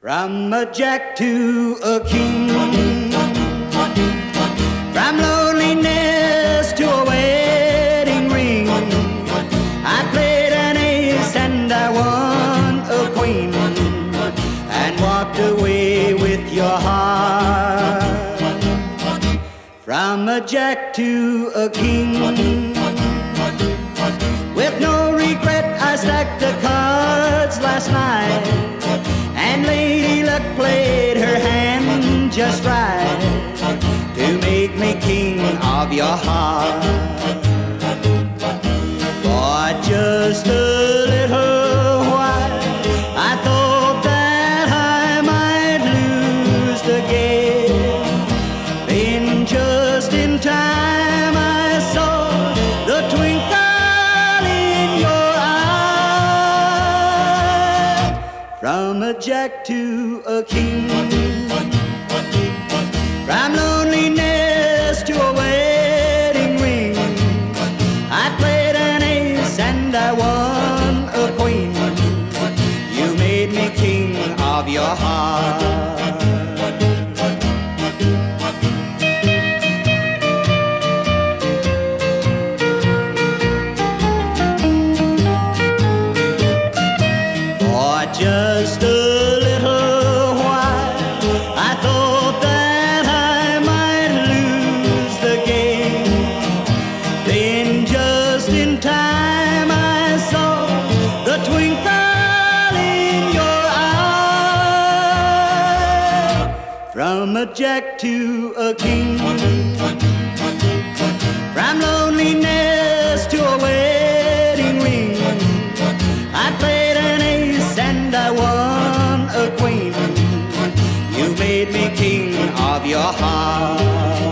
From a jack to a king, from loneliness to a wedding ring. I played an ace and I won a queen, and walked away with your heart. From a jack to a king, with no regret I stacked the cards last night, and Lady Luck played her hand just right to make me king of your heart. For just a little while I thought that I might lose the game. Then just in time I saw the twinkle in your eye. From a jack to a king, from loneliness to a wedding ring. I played an ace and I won a queen. You made me king of your heart. For just a little while I thought that I might lose the game. Then just in time I saw the twinkle in your eye. From a jack to a king, from loneliness to a wedding ring. I played an ace and I won a queen. You made me king of your heart.